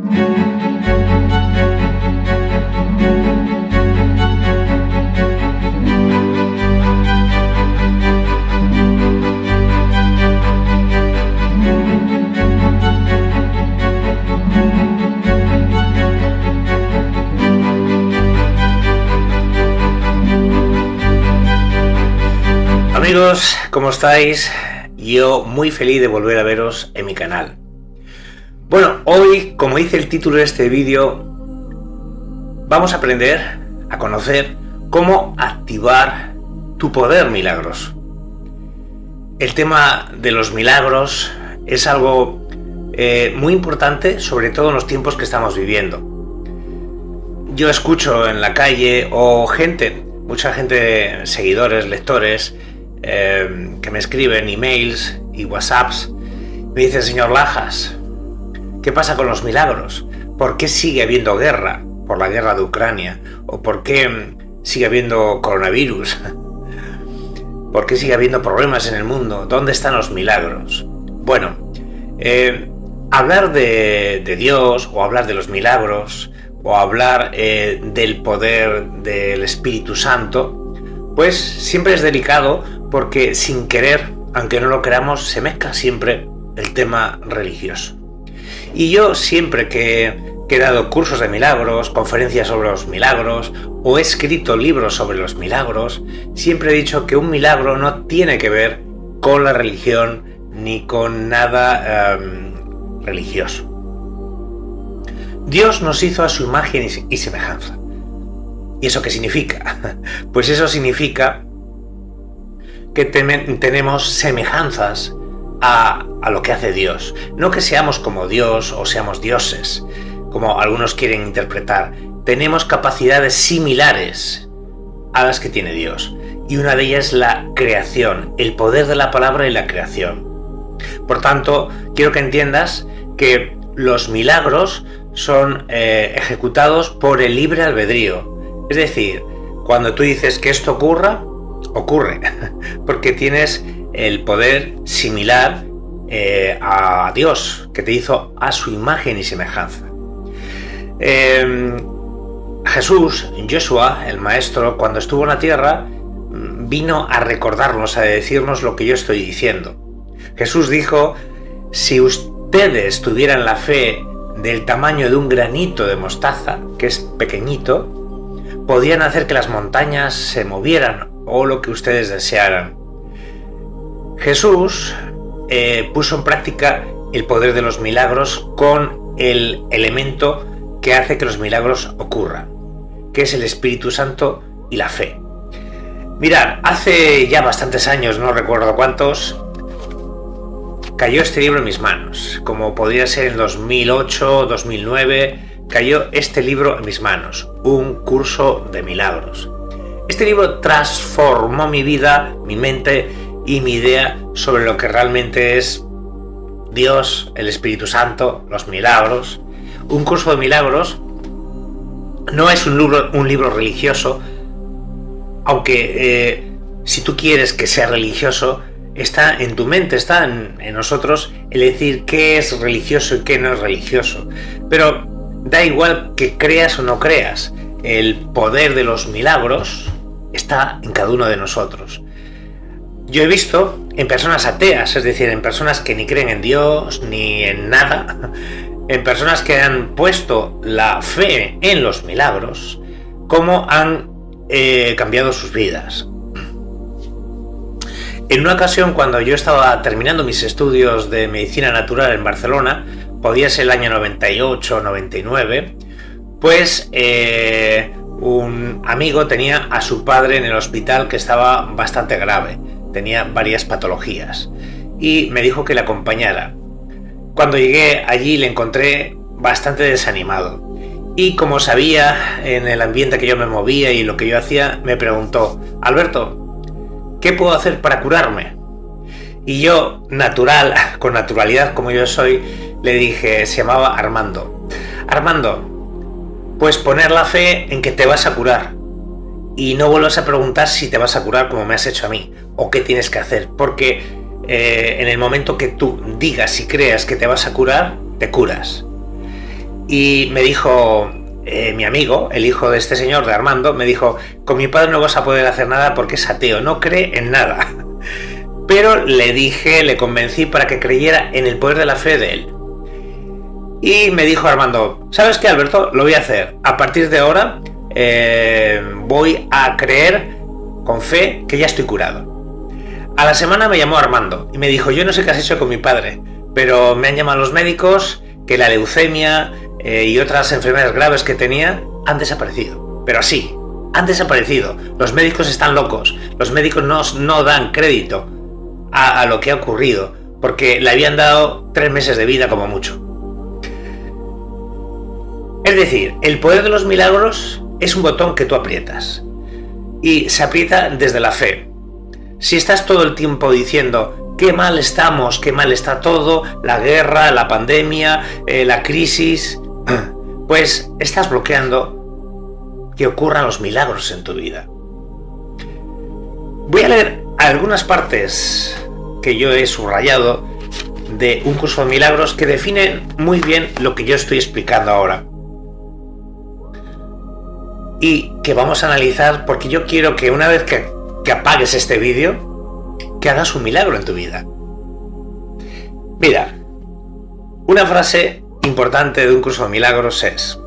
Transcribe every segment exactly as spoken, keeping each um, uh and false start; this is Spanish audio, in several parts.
Amigos, ¿cómo estáis? Yo muy feliz de volver a veros en mi canal. Bueno, hoy, como dice el título de este vídeo, vamos a aprender a conocer cómo activar tu poder milagros. El tema de los milagros es algo eh, muy importante, sobre todo en los tiempos que estamos viviendo. Yo escucho en la calle o gente, mucha gente, seguidores, lectores, Eh, que me escriben emails y whatsapps, me dice: señor Lajas, ¿qué pasa con los milagros? ¿Por qué sigue habiendo guerra? ¿Por la guerra de Ucrania? ¿O por qué sigue habiendo coronavirus? ¿Por qué sigue habiendo problemas en el mundo? ¿Dónde están los milagros? Bueno, eh, hablar de, de Dios, o hablar de los milagros, o hablar eh, del poder del Espíritu Santo, pues siempre es delicado, porque sin querer, aunque no lo queramos, se mezcla siempre el tema religioso. Y yo siempre que, que he dado cursos de milagros, conferencias sobre los milagros, o he escrito libros sobre los milagros, siempre he dicho que un milagro no tiene que ver con la religión ni con nada um, religioso. Dios nos hizo a su imagen y semejanza. ¿Y eso qué significa? Pues eso significa que tenemos semejanzas a, a lo que hace Dios. No que seamos como Dios o seamos dioses, como algunos quieren interpretar. Tenemos capacidades similares a las que tiene Dios. Y una de ellas es la creación, el poder de la palabra y la creación. Por tanto, quiero que entiendas que los milagros son eh, ejecutados por el libre albedrío. Es decir, cuando tú dices que esto ocurra, ocurre, porque tienes el poder similar eh, a Dios, que te hizo a su imagen y semejanza. Eh, Jesús, Yeshua, el maestro, cuando estuvo en la tierra, vino a recordarnos, a decirnos lo que yo estoy diciendo. Jesús dijo: si ustedes tuvieran la fe del tamaño de un granito de mostaza, que es pequeñito, podían hacer que las montañas se movieran, o lo que ustedes desearan. Jesús eh, puso en práctica el poder de los milagros con el elemento que hace que los milagros ocurran, que es el Espíritu Santo y la fe. Mirad, hace ya bastantes años, no recuerdo cuántos, cayó este libro en mis manos. Como podría ser en dos mil ocho, dos mil nueve, cayó este libro en mis manos, Un curso de milagros. Este libro transformó mi vida, mi mente y mi idea sobre lo que realmente es Dios, el Espíritu Santo, los milagros. Un curso de milagros no es un libro, un libro religioso, aunque eh, si tú quieres que sea religioso, está en tu mente, está en, en nosotros el decir qué es religioso y qué no es religioso. Pero da igual que creas o no creas, el poder de los milagros está en cada uno de nosotros. Yo he visto en personas ateas, es decir, en personas que ni creen en Dios ni en nada, en personas que han puesto la fe en los milagros, cómo han eh, cambiado sus vidas. En una ocasión, cuando yo estaba terminando mis estudios de medicina natural en Barcelona, podía ser el año noventa y ocho o noventa y nueve, pues eh, un amigo tenía a su padre en el hospital que estaba bastante grave, tenía varias patologías, y me dijo que le acompañara. Cuando llegué allí le encontré bastante desanimado, y como sabía en el ambiente que yo me movía y lo que yo hacía, me preguntó: Alberto, ¿qué puedo hacer para curarme? Y yo, natural, con naturalidad como yo soy, le dije, se llamaba Armando: Armando, pues poner la fe en que te vas a curar. Y no vuelvas a preguntar si te vas a curar como me has hecho a mí, o qué tienes que hacer, porque eh, en el momento que tú digas y creas que te vas a curar, te curas. Y me dijo, eh, mi amigo, el hijo de este señor, de Armando, me dijo, con mi padre no vas a poder hacer nada porque es ateo, no cree en nada. Pero le dije, le convencí para que creyera en el poder de la fe de él. Y me dijo Armando, ¿sabes qué, Alberto? Lo voy a hacer. A partir de ahora eh, voy a creer con fe que ya estoy curado. A la semana me llamó Armando y me dijo, yo no sé qué has hecho con mi padre, pero me han llamado los médicos que la leucemia eh, y otras enfermedades graves que tenía han desaparecido. Pero así, han desaparecido. Los médicos están locos. Los médicos no, no dan crédito a, a lo que ha ocurrido, porque le habían dado tres meses de vida como mucho. Es decir, el poder de los milagros es un botón que tú aprietas. Y se aprieta desde la fe. Si estás todo el tiempo diciendo qué mal estamos, qué mal está todo, la guerra, la pandemia, eh, la crisis, pues estás bloqueando que ocurran los milagros en tu vida. Voy a leer algunas partes que yo he subrayado de Un curso de milagros que definen muy bien lo que yo estoy explicando ahora. Y que vamos a analizar porque yo quiero que una vez que, que apagues este vídeo, que hagas un milagro en tu vida. Mira, una frase importante de Un curso de milagros es: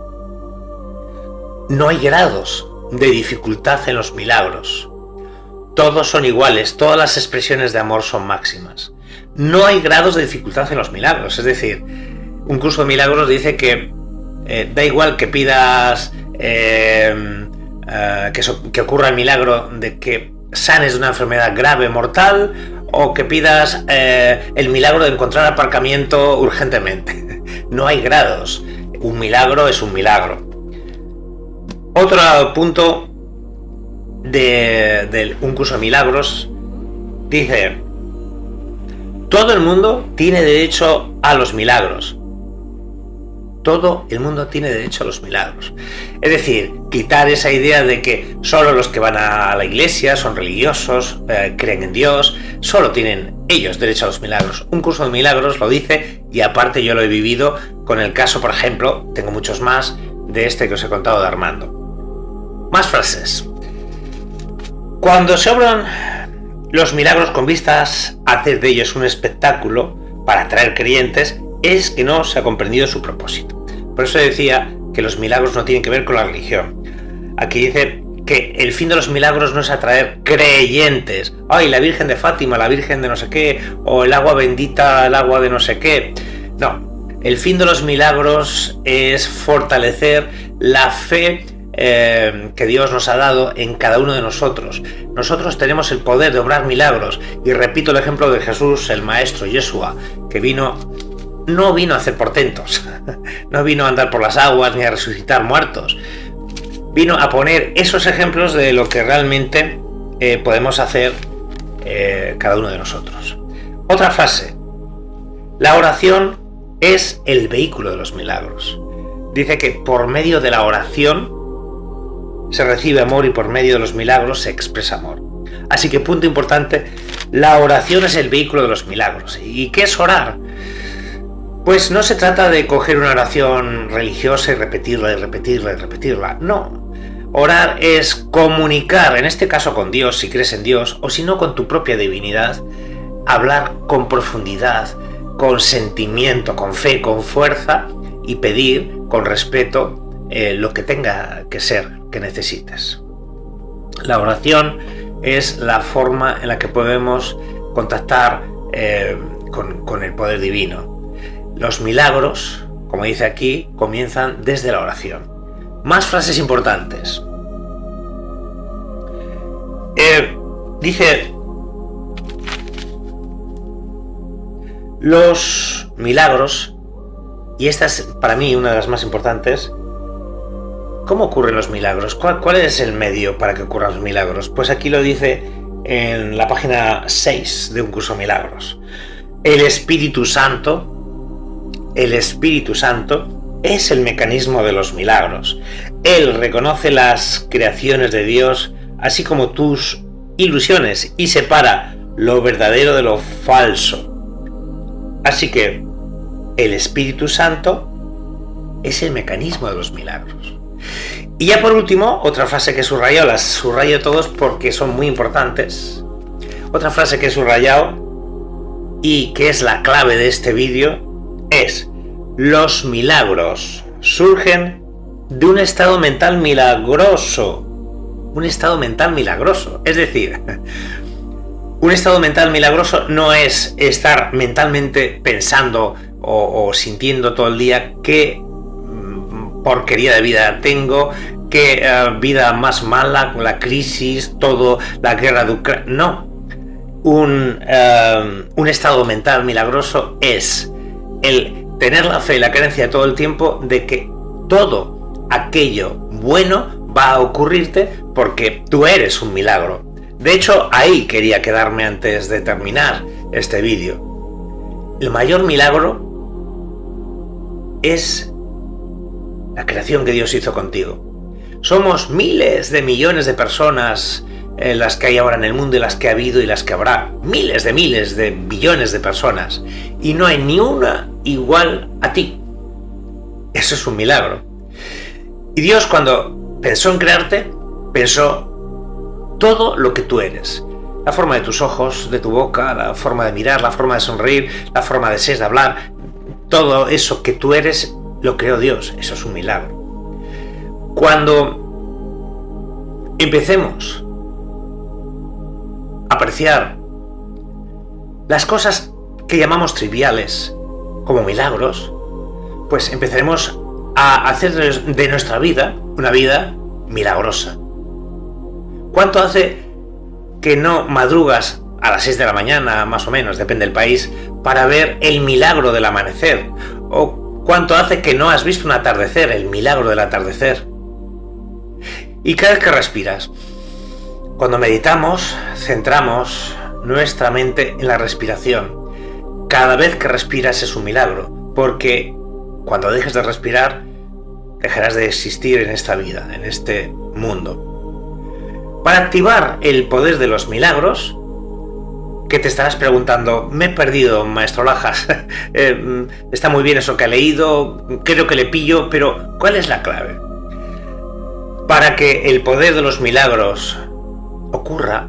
no hay grados de dificultad en los milagros. Todos son iguales, todas las expresiones de amor son máximas. No hay grados de dificultad en los milagros. Es decir, Un curso de milagros dice que eh, da igual que pidas eh, eh, que, so, que ocurra el milagro de que sanes de una enfermedad grave, mortal, o que pidas eh, el milagro de encontrar aparcamiento urgentemente. No hay grados. Un milagro es un milagro. Otro punto de, de Un curso de milagros dice: todo el mundo tiene derecho a los milagros. Todo el mundo tiene derecho a los milagros. Es decir, quitar esa idea de que solo los que van a la iglesia son religiosos, eh, creen en Dios, solo tienen ellos derecho a los milagros. Un curso de milagros lo dice, y aparte yo lo he vivido con el caso, por ejemplo, tengo muchos más, de este que os he contado de Armando. Más frases. Cuando se obran los milagros con vistas a hacer de ellos un espectáculo para atraer creyentes, es que no se ha comprendido su propósito. Por eso decía que los milagros no tienen que ver con la religión. Aquí dice que el fin de los milagros no es atraer creyentes. Ay, la Virgen de Fátima, la Virgen de no sé qué, o el agua bendita, el agua de no sé qué. No, el fin de los milagros es fortalecer la fe eh, que Dios nos ha dado en cada uno de nosotros. Nosotros tenemos el poder de obrar milagros. Y repito el ejemplo de Jesús, el Maestro Yeshua, que vino... no vino a hacer portentos, no vino a andar por las aguas ni a resucitar muertos, vino a poner esos ejemplos de lo que realmente eh, podemos hacer eh, cada uno de nosotros. Otra frase: la oración es el vehículo de los milagros. Dice que por medio de la oración se recibe amor y por medio de los milagros se expresa amor. Así que, punto importante, la oración es el vehículo de los milagros. ¿Y qué es orar? Pues no se trata de coger una oración religiosa y repetirla y repetirla y repetirla. No. Orar es comunicar, en este caso con Dios, si crees en Dios, o si no con tu propia divinidad, hablar con profundidad, con sentimiento, con fe, con fuerza, y pedir con respeto eh, lo que tenga que ser que necesites. La oración es la forma en la que podemos contactar eh, con, con el poder divino. Los milagros, como dice aquí, comienzan desde la oración. Más frases importantes. Eh, dice: los milagros, y esta es para mí una de las más importantes. ¿Cómo ocurren los milagros? ¿Cuál, cuál es el medio para que ocurran los milagros? Pues aquí lo dice en la página seis de Un curso de milagros. El Espíritu Santo El Espíritu Santo es el mecanismo de los milagros. Él reconoce las creaciones de Dios, así como tus ilusiones, y separa lo verdadero de lo falso. Así que el Espíritu Santo es el mecanismo de los milagros. Y ya por último, otra frase que he subrayado, las subrayo todos porque son muy importantes. Otra frase que he subrayado y que es la clave de este vídeo es: los milagros surgen de un estado mental milagroso. Un estado mental milagroso. Es decir, un estado mental milagroso no es estar mentalmente pensando o, o sintiendo todo el día qué mm, porquería de vida tengo, qué uh, vida más mala, la crisis, todo, la guerra de Ucrania. No. Un, uh, un estado mental milagroso es el tener la fe y la creencia todo el tiempo de que todo aquello bueno va a ocurrirte porque tú eres un milagro. De hecho, ahí quería quedarme antes de terminar este vídeo. El mayor milagro es la creación que Dios hizo contigo. Somos miles de millones de personas eh, las que hay ahora en el mundo y las que ha habido y las que habrá. Miles de miles de billones de personas. Y no hay ni una igual a ti. Eso es un milagro. Y Dios, cuando pensó en crearte, pensó todo lo que tú eres. La forma de tus ojos, de tu boca, la forma de mirar, la forma de sonreír, la forma de ser, de hablar. Todo eso que tú eres lo creó Dios. Eso es un milagro. Cuando empecemos a apreciar las cosas que llamamos triviales como milagros, pues empezaremos a hacer de nuestra vida una vida milagrosa. ¿Cuánto hace que no madrugas a las seis de la mañana, más o menos, depende del país, para ver el milagro del amanecer? ¿O cuánto hace que no has visto un atardecer, el milagro del atardecer? Y cada vez que respiras, cuando meditamos, centramos nuestra mente en la respiración. Cada vez que respiras es un milagro, porque cuando dejes de respirar, dejarás de existir en esta vida, en este mundo. Para activar el poder de los milagros, que te estarás preguntando, me he perdido, maestro Lajas, eh, está muy bien eso que ha leído, creo que le pillo, pero ¿cuál es la clave? Para que el poder de los milagros ocurra,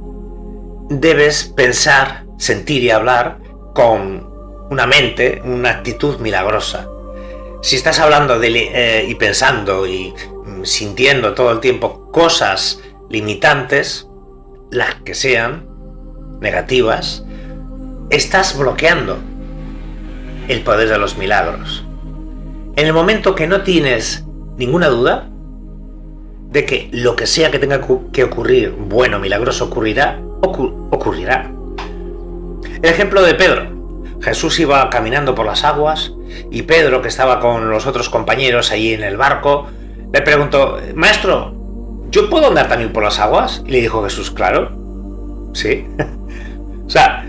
debes pensar, sentir y hablar con una mente, una actitud milagrosa. Si estás hablando de, eh, y pensando y mm, sintiendo todo el tiempo cosas limitantes, las que sean, negativas, estás bloqueando el poder de los milagros. En el momento que no tienes ninguna duda de que lo que sea que tenga que ocurrir, bueno, milagroso, ocurrirá, ocur- ocurrirá. El ejemplo de Pedro. Jesús iba caminando por las aguas y Pedro, que estaba con los otros compañeros allí en el barco, le preguntó, maestro, ¿yo puedo andar también por las aguas? Y le dijo Jesús, claro, sí. O sea,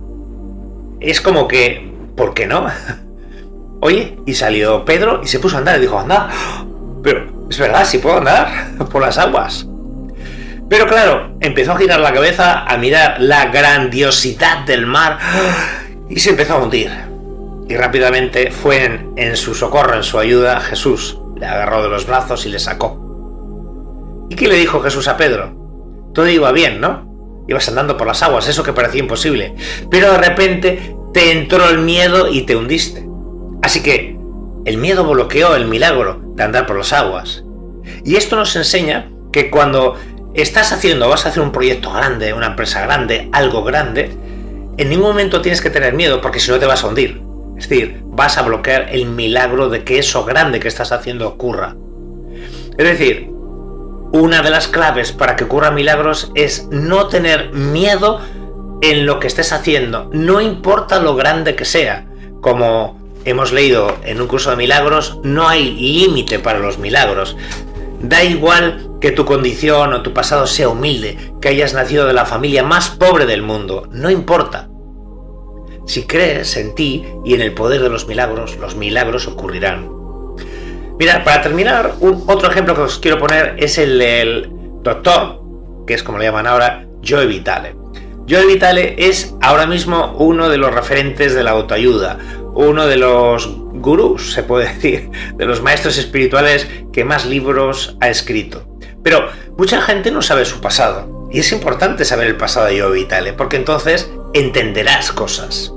es como que, ¿por qué no? Oye, y salió Pedro y se puso a andar y dijo, anda, pero es verdad, sí puedo andar por las aguas. Pero claro, empezó a girar la cabeza, a mirar la grandiosidad del mar y se empezó a hundir. Y rápidamente fue en, en su socorro, en su ayuda, Jesús. Le agarró de los brazos y le sacó. ¿Y qué le dijo Jesús a Pedro? Todo iba bien, ¿no? Ibas andando por las aguas, eso que parecía imposible. Pero de repente te entró el miedo y te hundiste. Así que el miedo bloqueó el milagro de andar por las aguas. Y esto nos enseña que cuando estás haciendo, vas a hacer un proyecto grande, una empresa grande, algo grande, en ningún momento tienes que tener miedo porque si no te vas a hundir. Es decir, vas a bloquear el milagro de que eso grande que estás haciendo ocurra. Es decir, una de las claves para que ocurran milagros es no tener miedo en lo que estés haciendo, no importa lo grande que sea. Como hemos leído en un curso de milagros, no hay límite para los milagros. Da igual que tu condición o tu pasado sea humilde, que hayas nacido de la familia más pobre del mundo, no importa. Si crees en ti y en el poder de los milagros, los milagros ocurrirán. Mira, para terminar, un, otro ejemplo que os quiero poner es el del doctor, que es como le llaman ahora, Joe Vitale. Joe Vitale es ahora mismo uno de los referentes de la autoayuda, uno de los gurús, se puede decir, de los maestros espirituales que más libros ha escrito. Pero mucha gente no sabe su pasado, y es importante saber el pasado de Joe Vitale, porque entonces entenderás cosas.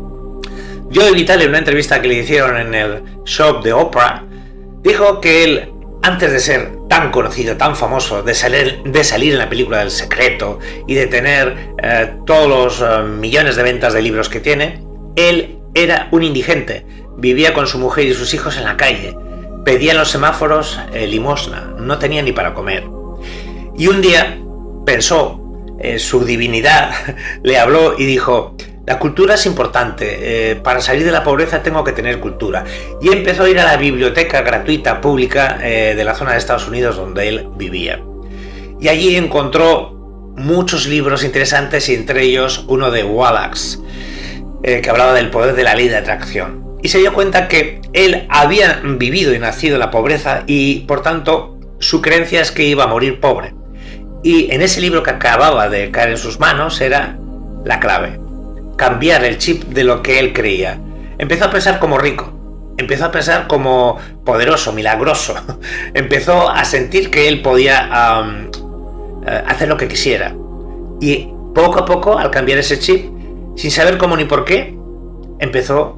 Joe Vitale, en una entrevista que le hicieron en el show de Oprah, dijo que él, antes de ser tan conocido, tan famoso, de salir, de salir en la película del Secreto y de tener eh, todos los eh, millones de ventas de libros que tiene, él era un indigente, vivía con su mujer y sus hijos en la calle, pedía en los semáforos eh, limosna, no tenía ni para comer. Y un día pensó, eh, su divinidad le habló y dijo: la cultura es importante, eh, para salir de la pobreza tengo que tener cultura. Y empezó a ir a la biblioteca gratuita pública eh, de la zona de Estados Unidos donde él vivía. Y allí encontró muchos libros interesantes, y entre ellos uno de Wallace, eh, que hablaba del poder de la ley de atracción. Y se dio cuenta que él había vivido y nacido en la pobreza, y por tanto su creencia es que iba a morir pobre. Y en ese libro que acababa de caer en sus manos era la clave: cambiar el chip de lo que él creía. Empezó a pensar como rico, empezó a pensar como poderoso, milagroso, empezó a sentir que él podía um, hacer lo que quisiera. Y poco a poco, al cambiar ese chip, sin saber cómo ni por qué, empezó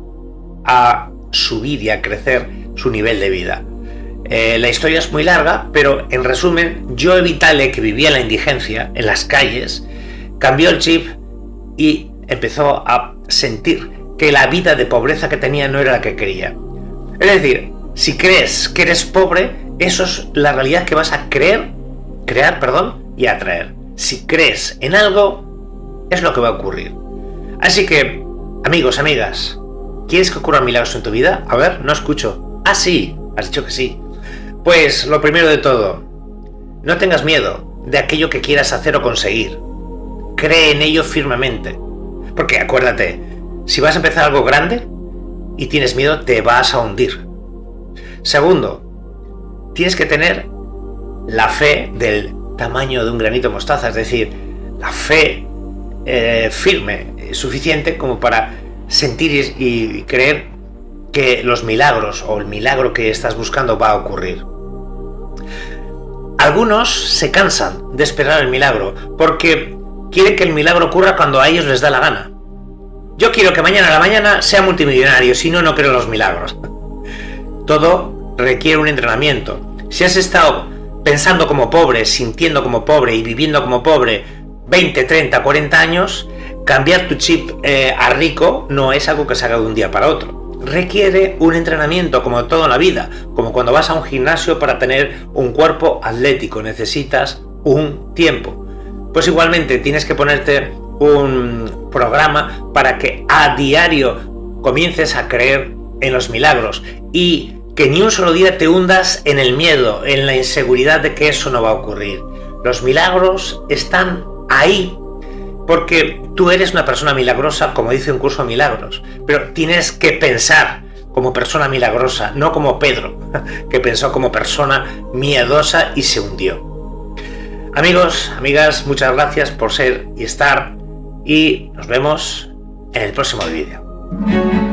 a subir y a crecer su nivel de vida. Eh, la historia es muy larga, pero en resumen, Joe Vitale, que vivía en la indigencia, en las calles, cambió el chip y empezó a sentir que la vida de pobreza que tenía no era la que quería. Es decir, si crees que eres pobre, eso es la realidad que vas a creer, crear, perdón, y atraer. Si crees en algo, es lo que va a ocurrir. Así que, amigos, amigas, ¿quieres que ocurran milagros en tu vida? A ver, no escucho. Ah, sí, has dicho que sí. Pues lo primero de todo, no tengas miedo de aquello que quieras hacer o conseguir. Cree en ello firmemente. Porque acuérdate, si vas a empezar algo grande y tienes miedo, te vas a hundir. Segundo, tienes que tener la fe del tamaño de un granito de mostaza, es decir, la fe eh, firme, suficiente como para sentir y, y creer que los milagros o el milagro que estás buscando va a ocurrir. Algunos se cansan de esperar el milagro porque quieren que el milagro ocurra cuando a ellos les da la gana. Yo quiero que mañana a la mañana sea multimillonario, si no, no creo en los milagros. Todo requiere un entrenamiento. Si has estado pensando como pobre, sintiendo como pobre y viviendo como pobre veinte, treinta, cuarenta años, cambiar tu chip eh, a rico no es algo que se haga de un día para otro. Requiere un entrenamiento, como todo en la vida, como cuando vas a un gimnasio para tener un cuerpo atlético, necesitas un tiempo. Pues igualmente tienes que ponerte un programa para que a diario comiences a creer en los milagros y que ni un solo día te hundas en el miedo, en la inseguridad de que eso no va a ocurrir. Los milagros están ahí porque tú eres una persona milagrosa, como dice un curso de milagros, pero tienes que pensar como persona milagrosa, no como Pedro, que pensó como persona miedosa y se hundió. Amigos, amigas, muchas gracias por ser y estar, y nos vemos en el próximo vídeo.